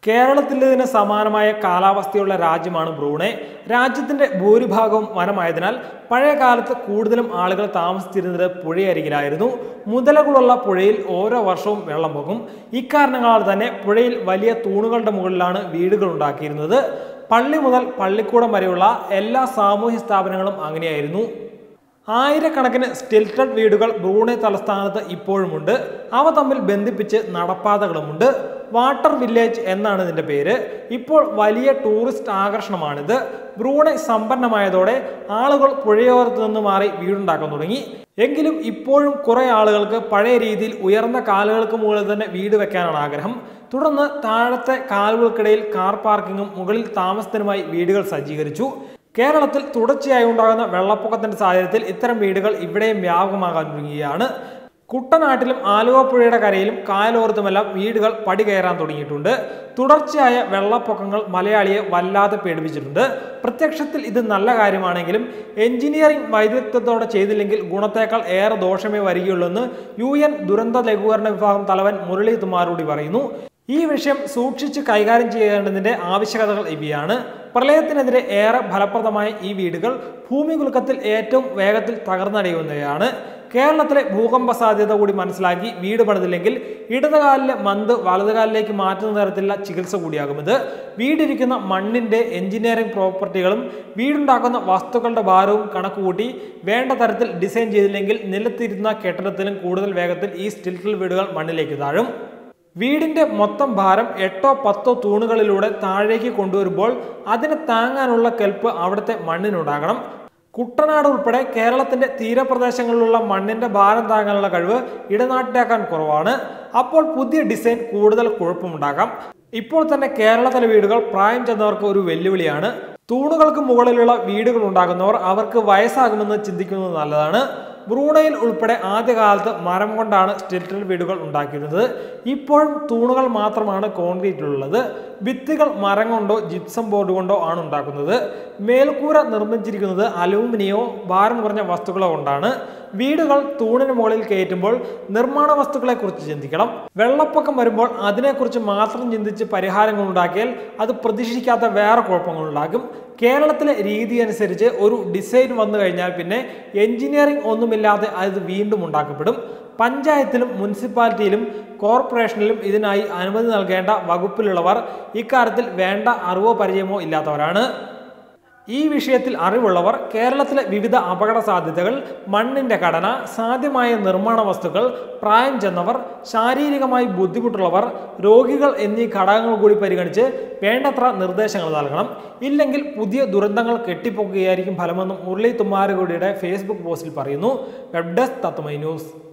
കേരളത്തിലേതിന് സമാനമായ കാലാവസ്ഥയുള്ള രാജ്യമാണ് ബ്രൂണൈ. രാജ്യത്തിന്റെ ഭൂരിഭാഗവും വനമായതിനാൽ പഴയ കാലത്ത് കൂടുതലും ആളുകൾ താമസിച്ചിരുന്നത് പുഴയരികിലായിരുന്നു. മുതലകളുള്ള പുഴയിൽ ഓരോ വർഷവും വെള്ളം പൊങ്ങും. ഇക്കാരണങ്ങളാൽ തന്നെ പുഴയിൽ വലിയ തൂണുകളുടെ മുകളിലാണ് വീടുകൾ ഉണ്ടാക്കിയിരുന്നത്. പള്ളി മുതൽ പള്ളിക്കൂടം വരെയുള്ള എല്ലാ സാമൂഹ്യ സ്ഥാപനങ്ങളും അങ്ങനെയായിരുന്നു. ആയിരക്കണക്കിന് സ്റ്റിൽറ്റഡ് വീടുകൾ ബ്രൂണൈ തലസ്ഥാനത്ത് ഇപ്പോഴുമുണ്ട്. അവ തമ്മിൽ ബന്ധിപ്പിച്ച് നടപ്പാതകളുമുണ്ട്. വാട്ടർ വില്ലേജ് എന്നാണ് ഇതിൻ്റെ പേര്. ഇപ്പോൾ വലിയ ടൂറിസ്റ്റ് ആകർഷണമാണിത്. ബ്രൂണൈ സമ്പന്നമായതോടെ ആളുകൾ പുഴയോരത്ത് നിന്ന് മാറി വീടുണ്ടാക്കാൻ തുടങ്ങി. എങ്കിലും ഇപ്പോഴും കുറെ ആളുകൾക്ക് പഴയ രീതിയിൽ ഉയർന്ന കാലുകൾക്ക് മുകളിൽ തന്നെ വീട് വെക്കാനാണ് ആഗ്രഹം. തുടർന്ന് താഴത്തെ കാലുകൾക്കിടയിൽ കാർ പാർക്കിങ്ങും മുകളിൽ താമസത്തിനുമായി വീടുകൾ സജ്ജീകരിച്ചു. കേരളത്തിൽ തുടർച്ചയായി ഉണ്ടാകുന്ന വെള്ളപ്പൊക്കത്തിന്റെ സാഹചര്യത്തിൽ ഇത്തരം വീടുകൾ ഇവിടെയും വ്യാപകമാകാൻ തുടങ്ങുകയാണ്. കുട്ടനാട്ടിലും ആലുവ പുഴയുടെ കരയിലും കായലോരത്തുമെല്ലാം വീടുകൾ പടി കയറാൻ തുടങ്ങിയിട്ടുണ്ട്. തുടർച്ചയായ വെള്ളപ്പൊക്കങ്ങൾ മലയാളിയെ വല്ലാതെ പേടിപ്പിച്ചിട്ടുണ്ട്. പ്രത്യക്ഷത്തിൽ ഇത് നല്ല കാര്യമാണെങ്കിലും എഞ്ചിനീയറിംഗ് വൈദഗ്ധ്യത്തോടെ ചെയ്തില്ലെങ്കിൽ ഗുണത്തേക്കാൾ ഏറെ ദോഷമേ വരികയുള്ളൂ എന്ന് UN ദുരന്ത ലഘൂകരണ വിഭാഗം തലവൻ മുരളി തുമാരൂടി പറയുന്നു. ഈ വിഷയം സൂക്ഷിച്ച് കൈകാര്യം ചെയ്യേണ്ടതിന്റെ ആവശ്യകതകൾ ഇവയാണ്. പ്രളയത്തിനെതിരെ ഏറെ ഫലപ്രദമായ ഈ വീടുകൾ ഭൂമികുലുക്കത്തിൽ ഏറ്റവും വേഗത്തിൽ തകർന്നടിയുന്നവയാണ്. കേരളത്തിലെ ഭൂകമ്പ സാധ്യത കൂടി മനസ്സിലാക്കി വീട് പണിതില്ലെങ്കിൽ ഇടതുകാലിലെ മന്ത് വലതുകാലിലേക്ക് മാറ്റുന്ന തരത്തിലുള്ള ചികിത്സ കൂടിയാകും ഇത്. വീടിരിക്കുന്ന മണ്ണിന്റെ എഞ്ചിനീയറിംഗ് പ്രോപ്പർട്ടികളും വീടുണ്ടാക്കുന്ന വസ്തുക്കളുടെ ഭാരവും കണക്കുകൂട്ടി വേണ്ട തരത്തിൽ ഡിസൈൻ ചെയ്തില്ലെങ്കിൽ നിലത്തിരുന്ന കെട്ടിടത്തിലും കൂടുതൽ വേഗത്തിൽ ഈ സ്റ്റിൽറ്റഡ് വീടുകൾ മണ്ണിലേക്ക് താഴും. വീടിന്റെ മൊത്തം ഭാരം 8-10 തൂണുകളിലൂടെ താഴേക്ക് കൊണ്ടുവരുമ്പോൾ അതിനെ താങ്ങാനുള്ള കെൽപ്പ് അവിടുത്തെ മണ്ണിനുണ്ടാകണം. കുട്ടനാട് ഉൾപ്പെടെ കേരളത്തിന്റെ തീരപ്രദേശങ്ങളിലുള്ള മണ്ണിന്റെ ഭാരം താങ്ങാനുള്ള കഴിവ് ഇടനാട്ടിലാക്കാൻ കുറവാണ്. അപ്പോൾ പുതിയ ഡിസൈൻ കൂടുതൽ കുഴപ്പമുണ്ടാകാം. ഇപ്പോൾ തന്നെ കേരളത്തിലെ വീടുകൾ പ്രായം ചെന്നവർക്ക് ഒരു വെല്ലുവിളിയാണ്. തൂണുകൾക്ക് മുകളിലുള്ള വീടുകൾ ഉണ്ടാകുന്നവർ അവർക്ക് വയസ്സാകുമെന്ന് ചിന്തിക്കുന്നത് നല്ലതാണ്. ബ്രൂണൈയിൽ ഉൾപ്പെടെ ആദ്യകാലത്ത് മരം കൊണ്ടാണ് സ്റ്റിൽറ്റഡ് വീടുകൾ ഉണ്ടാക്കിയിരുന്നത്. ഇപ്പോഴും തൂണുകൾ മാത്രമാണ് കോൺക്രീറ്റിലുള്ളത്. ഭിത്തികൾ മരം കൊണ്ടോ ജിപ്സം ബോർഡ് കൊണ്ടോ ആണ് ഉണ്ടാക്കുന്നത്. മേൽക്കൂര നിർമ്മിച്ചിരിക്കുന്നത് അലൂമിനിയോ ഭാരം കുറഞ്ഞ വസ്തുക്കളോ കൊണ്ടാണ്. വീടുകൾ തൂണിന് മുകളിൽ കയറ്റുമ്പോൾ നിർമ്മാണ വസ്തുക്കളെ കുറിച്ച് ചിന്തിക്കണം. വെള്ളപ്പൊക്കം വരുമ്പോൾ അതിനെക്കുറിച്ച് മാത്രം ചിന്തിച്ച് പരിഹാരങ്ങൾ ഉണ്ടാക്കിയാൽ അത് പ്രതീക്ഷിക്കാത്ത വേറെ കുഴപ്പങ്ങളുണ്ടാകും. കേരളത്തിലെ രീതി അനുസരിച്ച് ഒരു ഡിസൈൻ വന്നു കഴിഞ്ഞാൽ പിന്നെ എഞ്ചിനീയറിംഗ് ഒന്നുമില്ലാതെ അത് വീണ്ടും ഉണ്ടാക്കപ്പെടും. പഞ്ചായത്തിലും മുനിസിപ്പാലിറ്റിയിലും കോർപ്പറേഷനിലും ഇതിനായി അനുമതി നൽകേണ്ട വകുപ്പിലുള്ളവർ ഇക്കാര്യത്തിൽ വേണ്ട അറിവോ പരിചയമോ ഇല്ലാത്തവരാണ്. ഈ വിഷയത്തിൽ അറിവുള്ളവർ കേരളത്തിലെ വിവിധ അപകട സാധ്യതകൾ, മണ്ണിന്റെ ഘടന, സാധ്യമായ നിർമ്മാണ വസ്തുക്കൾ, പ്രായം ചെന്നവർ, ശാരീരികമായി ബുദ്ധിമുട്ടുള്ളവർ, രോഗികൾ എന്നീ ഘടകങ്ങൾ കൂടി പരിഗണിച്ച് വേണ്ടത്ര നിർദ്ദേശങ്ങൾ നൽകണം. ഇല്ലെങ്കിൽ പുതിയ ദുരന്തങ്ങൾ കെട്ടിപ്പൊക്കുകയായിരിക്കും ഫലമെന്നും മുരളി തുമ്മാരകുടിയുടെ ഫേസ്ബുക്ക് പോസ്റ്റിൽ പറയുന്നു. Web desk Tatwamayi news.